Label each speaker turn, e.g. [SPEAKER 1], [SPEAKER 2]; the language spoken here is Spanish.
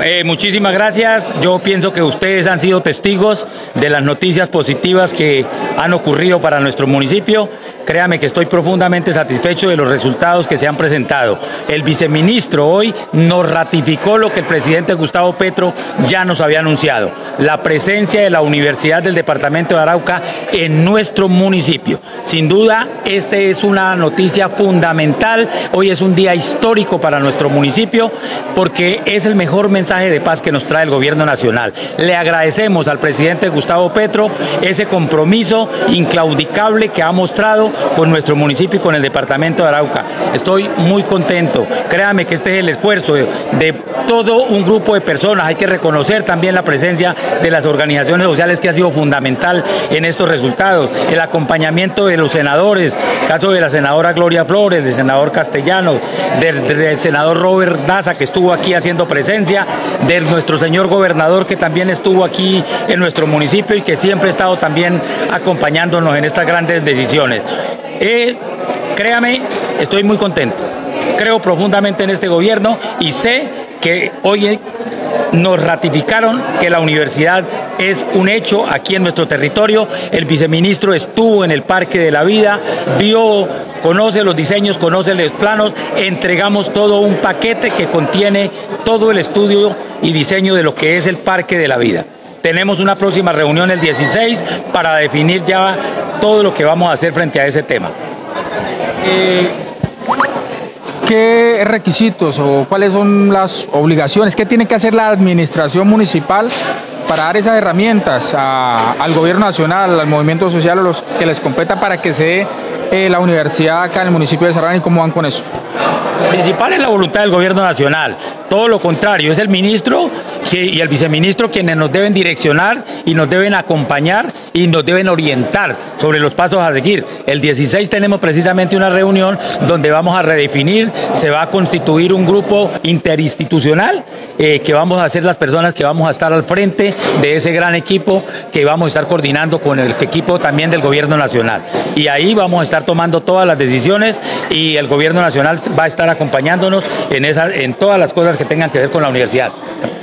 [SPEAKER 1] Muchísimas gracias. Yo pienso que ustedes han sido testigos de las noticias positivas que han ocurrido para nuestro municipio. Créame que estoy profundamente satisfecho de los resultados que se han presentado. El viceministro hoy nos ratificó lo que el presidente Gustavo Petro ya nos había anunciado: la presencia de la Universidad del Departamento de Arauca en nuestro municipio. Sin duda, esta es una noticia fundamental. Hoy es un día histórico para nuestro municipio porque es el mejor mensaje de paz que nos trae el gobierno nacional. Le agradecemos al presidente Gustavo Petro ese compromiso inclaudicable que ha mostrado con nuestro municipio y con el departamento de Arauca. Estoy muy contento. Créame que este es el esfuerzo de todo un grupo de personas. Hay que reconocer también la presencia de las organizaciones sociales, que ha sido fundamental en estos resultados. El acompañamiento de los senadores, caso de la senadora Gloria Flores, del senador Castellano, del senador Robert Daza, que estuvo aquí haciendo presencia, de nuestro señor gobernador, que también estuvo aquí en nuestro municipio y que siempre ha estado también acompañándonos en estas grandes decisiones. Créame, estoy muy contento. Creo profundamente en este gobierno y sé que hoy nos ratificaron que la universidad es un hecho aquí en nuestro territorio. El viceministro estuvo en el Parque de la Vida, vio, conoce los diseños, conoce los planos. Entregamos todo un paquete que contiene todo el estudio y diseño de lo que es el Parque de la Vida. Tenemos una próxima reunión el 16 para definir ya todo lo que vamos a hacer frente a ese tema.
[SPEAKER 2] ¿Qué requisitos o cuáles son las obligaciones? ¿Qué tiene que hacer la administración municipal para dar esas herramientas al gobierno nacional, al movimiento social, a los que les competa, para que se dé la universidad acá en el municipio de Serrana? ¿Y cómo van con eso?
[SPEAKER 1] Lo principal es la voluntad del gobierno nacional. Todo lo contrario, es el ministro y el viceministro quienes nos deben direccionar y nos deben acompañar y nos deben orientar sobre los pasos a seguir. El 16 tenemos precisamente una reunión donde vamos a redefinir, se va a constituir un grupo interinstitucional que vamos a ser las personas que vamos a estar al frente de ese gran equipo, que vamos a estar coordinando con el equipo también del gobierno nacional. Y ahí vamos a estar tomando todas las decisiones y el gobierno nacional va a estar acompañándonos en todas las cosas que tengan que ver con la universidad.